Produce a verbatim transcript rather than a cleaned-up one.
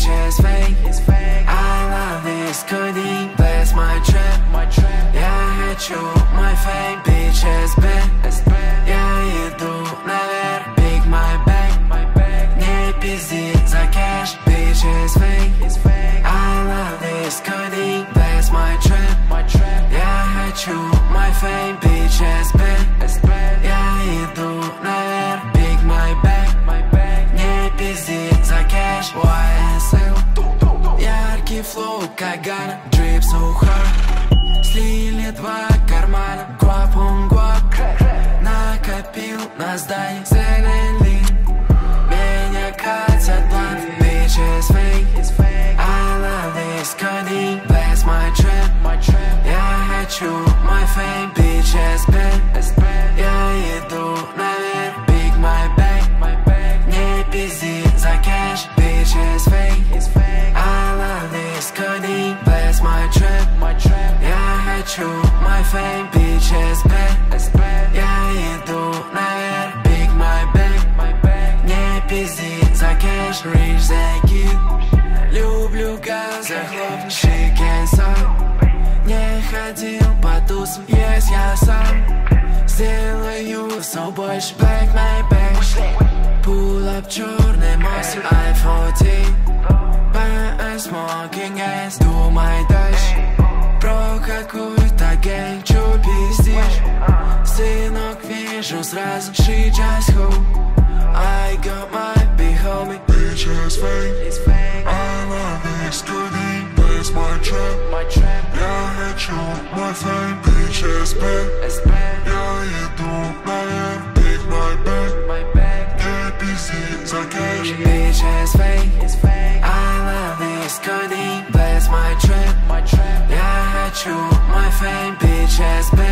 bitches fake. I love this codeine, bless my trap. Я хочу мой fame, bitches bad. Я иду наверх, big my bag. Не пизди за кэш, bitches fake. I love this codeine, bless my trap. Я хочу мой fame, bitches bad. Я иду наверх, big my bag. Не пизди за кэш, уай эс эл. Яркий флоу, как Гана, дрип so hard. Слили два кармана, гуап он гуап. Накопил на здании зелень. Меня катят блант, bitches fake. I love this codeine, bless my trap. Я хочу мой fame, bitches bad. Я иду наверх, big my bag. Не пизди за кэш, bitches fake. I love this codeine, bless my trap. Я хочу мой fame, bitches bad. Я иду наверх, big my bag. Не пизди за кэш, rich than kid. Люблю газ, захлопни chicken сам. Не ходил по тусам, есть я сам. Сделаю все больше, black my bag. Pull up черный мост, ай форти. Buy smoking gas, думай дальше. Про какой-то гэнг, чё пиздишь? Сынок, вижу сразу, she just who. I got my big homie, bitches fake. I love this codeine, bless my trap. Я хочу мой fame, bitches bad. Я иду наверх, big my bag. Не пизди за кэш, bitches fake. I love this codeine, bless my trap. Я хочу мой fame, bitches bad.